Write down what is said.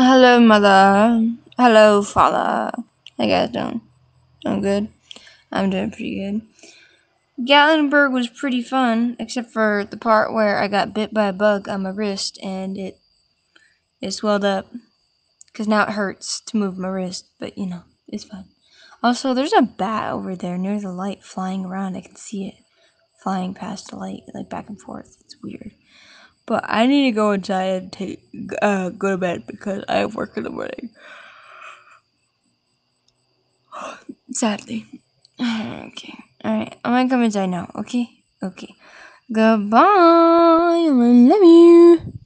Hello, mother. Hello, father. How you guys doing? Doing good? I'm doing pretty good. Gatlinburg was pretty fun, except for the part where I got bit by a bug on my wrist and it swelled up. Because now it hurts to move my wrist, but it's fine. Also, there's a bat over there near the light flying around. I can see it flying past the light, like back and forth. It's weird. But I need to go inside and go to bed because I have work in the morning. Sadly. Okay. Alright. I'm gonna come inside now, okay? Okay. Goodbye. I love you.